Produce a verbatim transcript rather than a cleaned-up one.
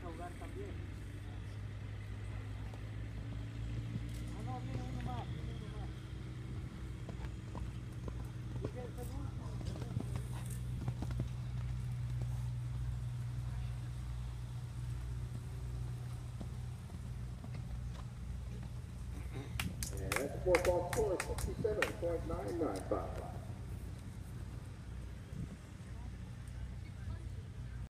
ahogar también. Ah, no, viene uno más, viene uno más. Sigue el penúltimo. And that's the four ball score, sixty-seven point nine nine five.